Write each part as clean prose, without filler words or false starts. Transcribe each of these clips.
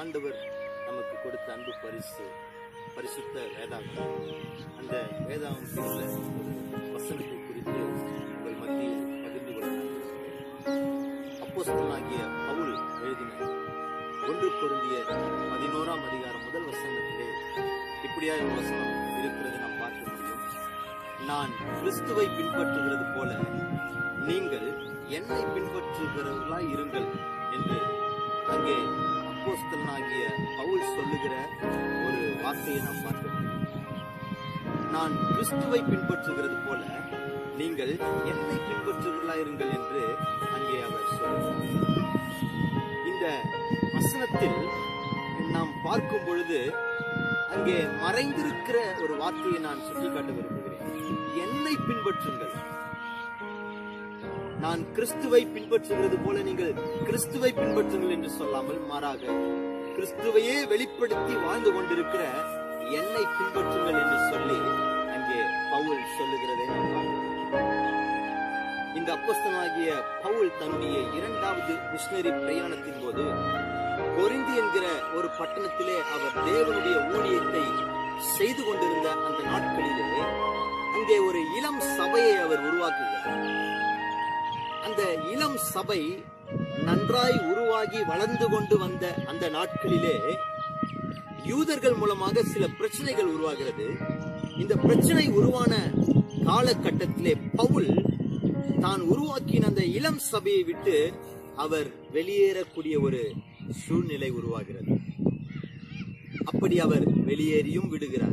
ஆண்டவர் நமக்கு கொடுத்த அன்பு பரிசு பரிசுத்த வேதாகம். அந்த வேதாகத்தில் உள்ள ஒரு வசனத்தை குறித்து உங்கள் மத்தியில் பகிர்ந்து கொள்ள அப்போஸ்தலனாகிய பவுல் எழுதின 1 கொரிந்தியர் 11ஆம் அதிகாரம் முதல் வசனத்திலே இப்படியாக ஒரு வசனம் இருக்கிறது நாம் பார்க்க முடியும். நான் கிறிஸ்துவை பின்பற்றுகிறது போல நீங்கள் என்னை பின்பற்றுகிறவர்களாய் இருங்கள் என்று அங்கே அப்போஸ்தலனாகிய பவுல் சொல்லுகிற ஒரு வார்த்தையை நாம் பார்க்க முடியும். நான் கிறிஸ்துவை பின்பற்றுகிறது போல நீங்கள் என்னை பின்பற்றுகிறவர்களாய் இருங்கள் என்று அங்கே அவர் சொல்லுகிறார். இந்த வசனத்தில் நாம் பார்க்கும் பொழுது அங்கே மறைந்திருக்கிற ஒரு வார்த்தையை நான் சுட்டிக்காட்ட விரும்புகிறேன். என்னை பின்பற்றுங்கள். நான் கிறிஸ்துவை பின்பற்றுகிறது போல நீங்கள் கிறிஸ்துவை பின்பற்றுங்கள் என்று சொல்லாமல், மாறாக கிறிஸ்துவையே வெளிப்படுத்தி வாழ்ந்து கொண்டிருக்கிற என்னை பின்பற்றுங்கள் என்று சொல்லி அங்கே பவுல் சொல்லுகிறதை நாம் பார்க்கிறோம். இந்த அப்போஸ்தலனாகிய பவுல் தன்னுடைய 2வது மிஷனரி பிரயாணத்தின் போது கொரிந்து என்கிற ஒரு பட்டணத்திலே அவர் தேவனுடைய ஊழியத்தை செய்து கொண்டிருந்த அந்த நாட்களிலே அங்கே ஒரு இளம் சபையை அவர் உருவாக்குகிறார். அந்த இளம் சபை நன்றாய் உருவாகி வளர்ந்து கொண்டு வந்த அந்த நாட்களிலே யூதர்கள் மூலமாக சில பிரச்சனைகள் உருவாகிறது. இந்த பிரச்சனை உருவான காலகட்டத்திலே பவுல் தான் உருவாக்கின அந்த இளம் சபையை விட்டு அவர் வெளியேறக்கூடிய ஒரு சூழ்நிலை உருவாகிறது. அப்படி அவர் வெளியேறியும் விடுகிறார்.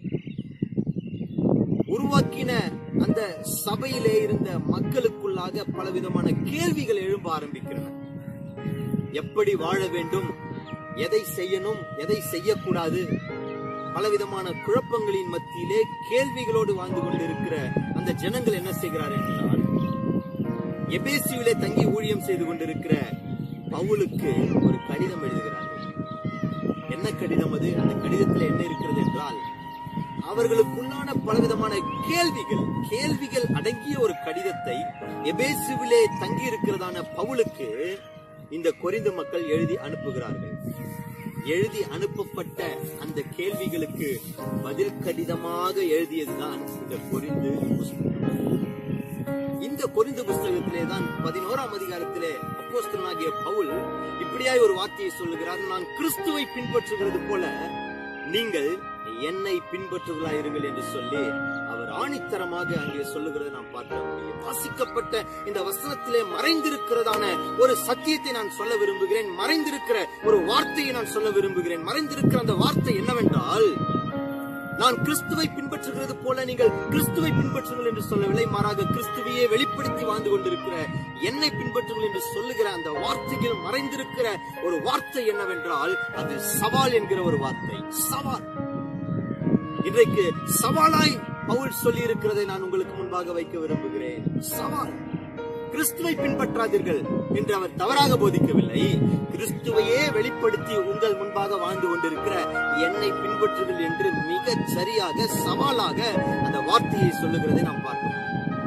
உருவாக்கின அந்த சபையிலே இருந்த மக்களுக்குள்ளாக பலவிதமான கேள்விகள் எழும்ப ஆரம்பிக்கின்றன. எப்படி வாழ வேண்டும், எதை செய்யணும், எதை செய்யக்கூடாது, பலவிதமான குழப்பங்களின் மத்தியிலே கேள்விகளோடு வாழ்ந்து கொண்டிருக்கிற அந்த ஜனங்கள் என்ன செய்கிறார் என்றால், எபேசுவிலே தங்கி ஊழியம் செய்து கொண்டிருக்கிற பவுலுக்கு ஒரு கடிதம் எழுதுகிறார்கள். என்ன கடிதம் அது? அந்த கடிதத்தில் என்ன இருக்கிறது என்றால், அவர்களுக்குள்ளான பலவிதமான கேள்விகள் அடங்கிய ஒரு கடிதத்தை எபேசுவிலே தங்கி இருக்கிறதான பவுலுக்கு இந்த கொரிந்து மக்கள் எழுதி அனுப்புகிறார்கள். எழுதி அனுப்பப்பட்ட அந்த கேள்விகளுக்கு பதில் கடிதமாக எழுதியதுதான் இந்த கொரிந்து புஸ்தகம். இந்த கொரிந்து புஸ்தகத்திலே தான் 11ஆம் அதிகாரத்திலே அப்போஸ்தலனாகிய பவுல் இப்படியாய் ஒரு வார்த்தையை சொல்லுகிறார். நான் கிறிஸ்துவை பின்பற்றுகிறது போல நீங்கள் என்னை பின்பற்றுவர்களாயிருங்கள் என்று சொல்லி அவர் ஆணித்தரமாக அங்கே சொல்லுகிறதை நாம் பார்க்க முடியும். வாசிக்கப்பட்ட இந்த வசனத்திலே மறைந்திருக்கிறதான ஒரு சத்தியத்தை நான் சொல்ல விரும்புகிறேன். மறைந்திருக்கிற ஒரு வார்த்தையை நான் சொல்ல விரும்புகிறேன். மறைந்திருக்கிற அந்த வார்த்தை என்னவென்றால், நான் கிறிஸ்துவை பின்பற்றுகிறது போல நீங்கள் கிறிஸ்துவை பின்பற்றுங்கள் என்று சொல்லவில்லை, மாறாக கிறிஸ்துவையே வெளிப்படுத்தி வாழ்ந்து கொண்டிருக்கிற என்னை பின்பற்றுங்கள் என்று சொல்லுகிற அந்த வார்த்தையில் மறைந்திருக்கிற ஒரு வார்த்தை என்னவென்றால், அது சவால் என்கிற ஒரு வார்த்தை. சவால். இன்றைக்கு சவாலாய் பவுல் சொல்லி இருக்கிறதை நான் உங்களுக்கு முன்பாக வைக்க விரும்புகிறேன். சவால். கிறிஸ்துவை பின்பற்றாதீர்கள் என்று அவர் தவறாக போதிக்கவில்லை. கிறிஸ்துவையே வெளிப்படுத்தி உங்கள் முன்பாக வாழ்ந்து கொண்டிருக்கிற என்னை பின்பற்றுங்கள் என்று மிக சரியாக சவாலாக அந்த வார்த்தையை சொல்லுகிறதை நாம் பார்க்கிறோம்.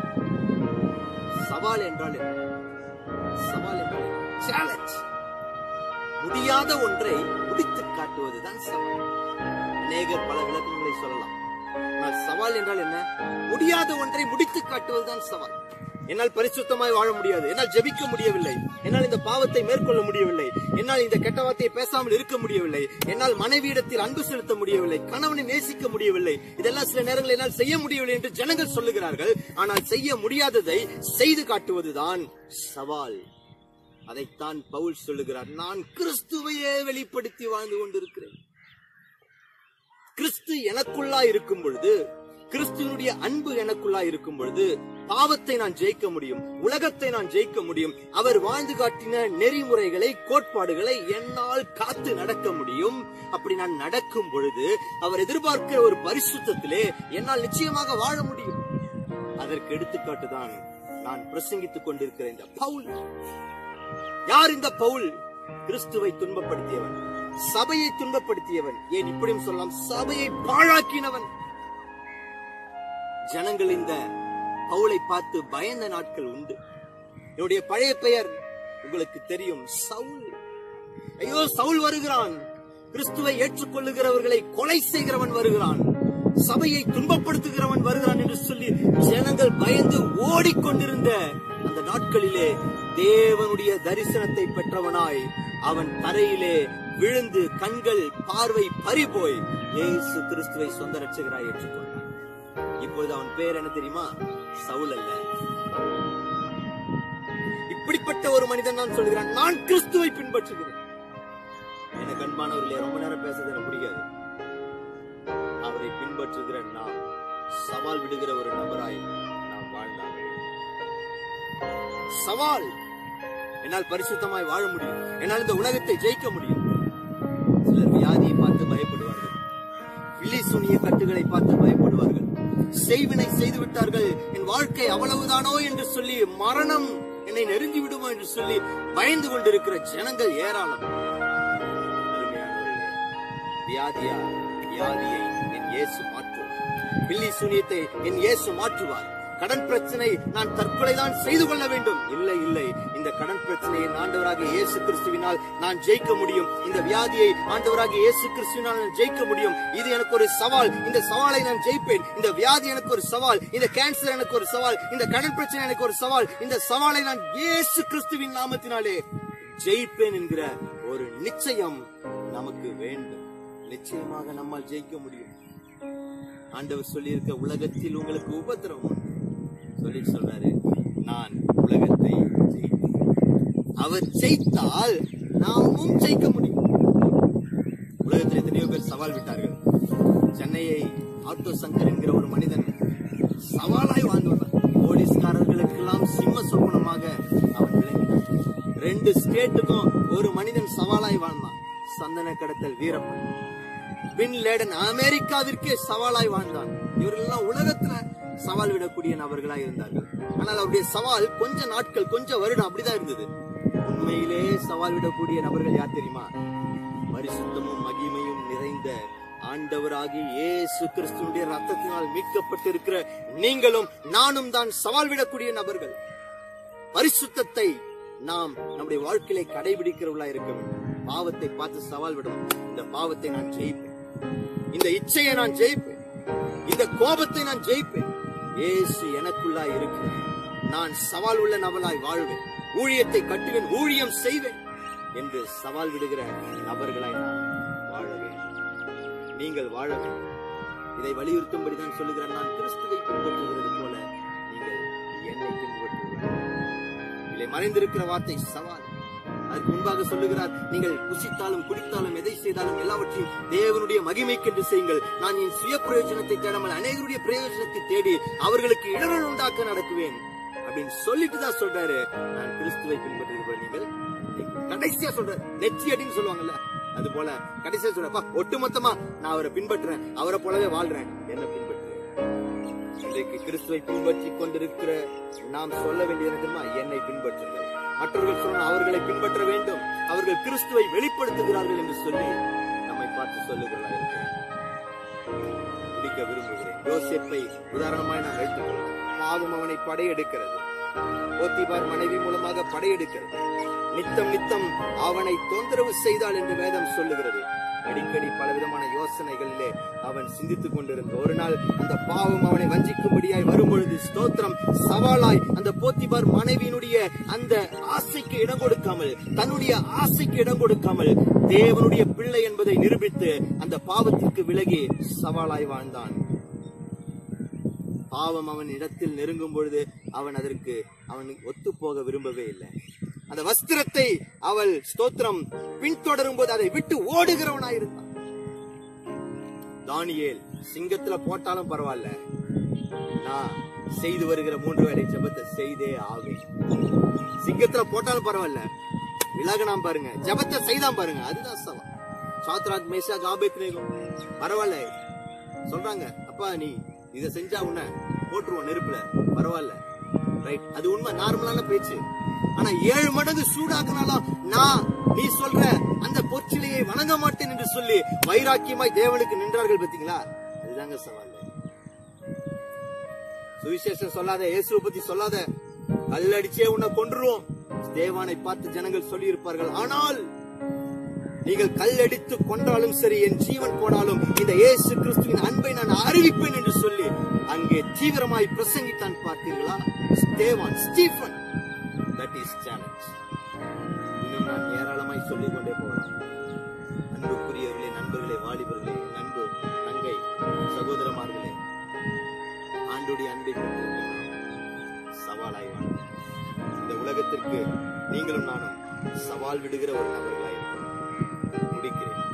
சவால் என்றால் என்ன? சவால் என்றால் சேலஞ்ச். முடியாத ஒன்றை முடித்து காட்டுவதுதான் சவால். அநேகர் பல விளக்கங்களை சொல்லலாம். ஆனால் சவால் என்றால் என்ன? முடியாத ஒன்றை முடித்து காட்டுவதுதான் சவால். என்னால் பரிசுத்தமாய் வாழ முடியாது, என்னால் ஜெபிக்க முடியவில்லை, என்னால் இந்த பாவத்தை மேற்கொள்ள முடியவில்லை, என்னால் இந்த கெட்ட வார்த்தையை பேசாமல் இருக்க முடியவில்லை, என்னால் மனைவியிடத்தில் அன்பு செலுத்த முடியவில்லை, கணவனை நேசிக்க முடியவில்லை, இதெல்லாம் சில நேரங்களில் என்னால் செய்ய முடியவில்லை என்று ஜனங்கள் சொல்லுகிறார்கள். ஆனால் செய்ய முடியாததை செய்து காட்டுவதுதான் சவால். அதைத்தான் பவுல் சொல்லுகிறார். நான் கிறிஸ்துவையே வெளிப்படுத்தி வாழ்ந்து கொண்டிருக்கிறேன். கிறிஸ்து எனக்குள்ளா இருக்கும் பொழுது, கிறிஸ்துவனுடைய அன்பு எனக்குள்ளா இருக்கும் பொழுது பாவத்தை நான் ஜெயிக்க முடியும், உலகத்தை நான் ஜெயிக்க முடியும். அவர் வாழ்ந்து காட்டின நெறிமுறைகளை, கோட்பாடுகளை என்னால் காத்து நடக்க முடியும். அப்படி நான் நடக்கும் பொழுது அவர் எதிர்பார்க்கிற ஒரு பரிசுத்தத்திலே என்னால் நிச்சயமாக வாழ முடியும். அதற்கு எடுத்துக்காட்டுதான் நான் பிரசங்கித்துக் கொண்டிருக்கிற இந்த பவுல். யார் இந்த பவுல்? கிறிஸ்துவை துன்பப்படுத்தியவன், சபையை துன்பப்படுத்தியவன், ஏன் இப்படியும் சொல்லலாம், சபையை பாழாக்கினவன். ஜனங்கள் இந்த பவுலை பார்த்து பயந்த நாட்கள் உண்டு. என்னுடைய பழைய பெயர் உங்களுக்கு தெரியும், சவுல். ஐயோ, சவுல் வருகிறான், கிறிஸ்துவை ஏற்றுக்கொள்ளுகிறவர்களை கொலை செய்கிறவன் வருகிறான், சபையை துன்பப்படுத்துகிறவன் வருகிறான் என்று சொல்லி ஜனங்கள் பயந்து ஓடிக்கொண்டிருந்த அந்த நாட்களிலே தேவனுடைய தரிசனத்தை பெற்றவனாய் அவன் தரையிலே விழுந்து கண்கள் பார்வை பறிபோய் இயேசு கிறிஸ்துவை சொந்த ரட்சகராய் ஏற்றுக்கொண்டான். இப்பொழுது அவன் பேர் என்ன தெரியுமா? சவுல் அல்ல. இப்படிப்பட்ட ஒரு மனிதன் தான் சொல்கிறான், நான் கிறிஸ்துவை பின்பற்றுகிறேன். எனக்கு அன்பானவர்களே, ரொம்ப நேரம் பேசுறது எனக்கு பிடிக்காது. அவரை பின்பற்றுகிற நாம் சவால் விடுகிற ஒரு நபராய் நாம் வாழ்ந்தால், சவால், என்னால் பரிசுத்தமாய் வாழ முடியும், என்னால் இந்த உலகத்தை ஜெயிக்க முடியும். சிலர் வியாதியை பார்த்து பயப்படுவார்கள், பில்லி சூனிய கட்டுகளை பார்த்து பயப்படுவார்கள், செய்வினை செய்து விட்டார்கள், என் வாழ்க்கை அவ்வளவுதானோ என்று சொல்லி, மரணம் என்னை நெருங்கி விடுமோ என்று சொல்லி பயந்து கொண்டிருக்கிற ஜனங்கள் ஏராளம். வியாதியை என் இயேசு மாற்றுவார், பில்லி சூனியத்தை என் இயேசு மாற்றுவார். கடன் பிரச்சனை, நான் தற்கொலை தான் செய்து கொள்ள வேண்டும், இல்லை இல்லை, இந்த கடன் பிரச்சனையை ஆண்டவராகிய இயேசு கிறிஸ்துவினால் நான் ஜெயிக்க முடியும். இந்த வியாதியை ஆண்டவராகிய இயேசு கிறிஸ்துவினால் நான் ஜெயிக்க முடியும். இது எனக்கு ஒரு சவால், இந்த சவாலை நான் ஜெயிப்பேன். இந்த வியாதி எனக்கு ஒரு சவால், இந்த கேன்சர் எனக்கு ஒரு சவால், இந்த கடன் பிரச்சனை எனக்கு ஒரு சவால், இந்த சவாலை நான் இயேசு கிறிஸ்துவின் நாமத்தினாலே ஜெயிப்பேன் என்கிற ஒரு நிச்சயம் நமக்கு வேண்டும். நிச்சயமாக நம்மால் ஜெயிக்க முடியும். ஆண்டவர் சொல்லி இருக்க, உலகத்தில் உங்களுக்கு உபத்திரவம் சொல்லி சொல்றாரு, நான் உலகத்தை ஜெயித்தேன். அவர் ஜெயித்தால் நாமும் ஜெயிக்க முடியும். உலகத்தில் எத்தனையோ பேர் சவால் விட்டார்கள். சென்னையை ஆட்டோ சங்கர் என்கிற ஒரு மனிதன் சவாலாய் வாழ்ந்துள்ளார். போலீஸ்காரர்களுக்கெல்லாம் சிம்ம சொப்பனமாக அவன் விளங்கினான். 2 ஸ்டேட்டுக்கும் ஒரு மனிதன் சவாலாய் வாழ்ந்தான். சந்தன கடத்தல் வீரப்பன். பின் லேடன் அமெரிக்காவிற்கே சவாலாய் வாழ்ந்தான். இவர்கள் உலகத்துல சவால் விடக்கூடிய நபர்களாய் இருந்தார்கள். ஆனால் அவருடைய சவால் கொஞ்ச நாட்கள், கொஞ்ச வருடம் அப்படிதான் இருந்தது. உண்மையிலே சவால் விடக்கூடிய நபர்கள் யார் தெரியுமா? பரிசுத்தமும் மகிமையும் நிறைந்த ஆண்டவராகிய இயேசு கிறிஸ்துவினுடைய ரத்தத்தினால் மீட்கப்பட்டிருக்கிற நீங்களும் நானும் தான் சவால் விடக்கூடிய நபர்கள். பரிசுத்தத்தை நாம் நம்முடைய வாழ்க்கையிலே கடைபிடிக்கிறவர்களா இருக்க வேண்டும். பாவத்தை பார்த்து சவால் விடணும். இந்த பாவத்தை நான் ஜெயிப்பேன், இந்த இச்சையை நான் ஜெயிப்பேன், இந்த கோபத்தை நான் ஜெயிப்பேன். இயேசு எனக்குள்ளா இருக்கிறேன், நான் சவால் உள்ள நபராய் வாழ்வேன், ஊழியத்தை கட்டுவேன், ஊழியம் செய்வேன் என்று சவால் விடுகிற நபர்களாய் நான் வாழ வேண்டும். நீங்கள் வாழ வேண்டும். இதை வலியுறுத்தும்படிதான் சொல்லுகிறேன். நான் கிறிஸ்துவை பின்பற்றுகிறது போல நீங்கள் என்னை பின்பற்றுகிறீர்கள். இதிலே மறைந்திருக்கிற வார்த்தை சவால். அதற்கு முன்பாக சொல்லுகிறார், நீங்கள் புசித்தாலும் குடித்தாலும் எதை செய்தாலும் எல்லாவற்றையும் தேவனுடைய மகிமைக்கென்று செய்யுங்கள். நான் என் சுய பிரயோஜனத்தை தேடாமல் அநேகருடைய பிரயோஜனத்தை தேடி அவர்களுக்கு இடர்கள் உண்டாக்க நடக்குவேன் அப்படின்னு சொல்லிட்டு தான் சொல்றாரு, நான் கிறிஸ்துவை பின்பற்றுகிறேன். நீங்கள் கடைசியா சொல்ற நெச்சி அடின்னு சொல்லுவாங்கல்ல, அது போல கடைசியா சொல்றப்பா ஒட்டுமொத்தமா நான் அவரை பின்பற்றுறேன், அவரை போலவே வாழ்றேன், என்ன பின்பற்றுறேன். இன்றைக்கு கிறிஸ்துவை பின்பற்றி கொண்டிருக்கிற நாம் சொல்ல வேண்டியது தெரியுமா? என்னை பின்பற்றுங்கள். மற்றவர்கள் சொன்ன அவர்களை பின்பற்ற வேண்டும், அவர்கள் கிறிஸ்துவை வெளிப்படுத்துகிறார்கள் என்று சொல்லி நம்மை பார்த்து சொல்லுகிறார்கள். முடிக்க விரும்புகிறேன். யோசேப்பை உதாரணமாய் நான் வைத்துக் கொள்கிறேன். பாவம் அவனை படையெடுக்கிறது, போத்திபார் மனைவி மூலமாக படையெடுக்கிறது, நித்தம் அவனை தொந்தரவு செய்தாள் என்று வேதம் சொல்லுகிறது. அடிக்கடி பலவிதமான யோசனைகளிலே அவன் சிந்தித்துக் கொண்டிருந்த ஒரு நாள் அந்த பாவம் அவனை வஞ்சிக்கும்படியாய் வரும்பொழுது, ஸ்தோத்திரம், சவாலாய் அந்த போத்திபார் மனைவியினுடைய அந்த ஆசைக்கு இடம் கொடுக்காமல், தன்னுடைய ஆசைக்கு இடம் கொடுக்காமல் தேவனுடைய பிள்ளை என்பதை நிரூபித்து அந்த பாவத்திற்கு விலகி சவாலாய் வாழ்ந்தான். பாவம் அவன் இடத்தில் நெருங்கும் பொழுது அவனுக்கு ஒத்து போக விரும்பவே இல்லை. அந்த வஸ்திரத்தை அவள் ஸ்தோத்திரம் பின்தொடரும் போது அதை விட்டு ஓடுகிறவனாயிருந்தான். தானியேல் சிங்கத்துல போட்டாலும் பரவாயில்ல, நான் செய்து வருகிற 3 வேளை ஜெபத்தை செய்தே ஆவேன். சிங்கத்துல போட்டாலும் பரவாயில்ல, விலகனாம் பாருங்க, ஜெபத்தை செய்தான் பாருங்க, அதுதான் சவால். சாத்ராக் மேஷாக் ஆபேத்நேகோ பரவாயில்ல சொல்றாங்க, அப்பா நீ இதை செஞ்சா உன்னை போட்டுருவோம் நெருப்புல, பரவாயில்ல, ரைட், அது உண்மை, நார்மலான பேச்சு. ஆனா 7 மடங்கு சூடாக்குனாலும் நான் நீ சொல்ற அந்த பொற்சிலையை வணங்க மாட்டேன் என்று சொல்லி வைராக்கியமாய் தேவனுக்கு நின்றார்கள். பாத்தீங்களா? அதுதாங்க சவால். சுவிசேஷம் சொல்லாத, இயேசுவை பத்தி சொல்லாத, கல்லடிச்சே உன்னை கொன்றுவோம் ஸ்தேவானை பார்த்து ஜனங்கள் சொல்லி இருப்பார்கள். ஆனால் நீங்கள் கல்லடித்து கொண்டாலும் சரி, என் ஜீவன் போனாலும் இந்த இயேசு கிறிஸ்துவின் அன்பை நான் அறிவிப்பேன் என்று சொல்லி அங்கே தீவிரமாய் பிரசங்கித்தான். பார்த்தீர்களா? ஸ்டீஃபன். That is challenge. இன்னும் நான் ஏராளமாய் சொல்லிக் கொண்டே போகலாம். அன்புக்குரியவர்களே, நண்பர்களே, வாலிபர்களே, அன்பு தங்கை சகோதரமார்களே, ஆண்டோடைய அன்பை சவாலாய் வாங்க. இந்த உலகத்திற்கு நீங்களும் நானும் சவால் விடுகிற ஒரு நபர்களாய் முடிக்கிறேன்.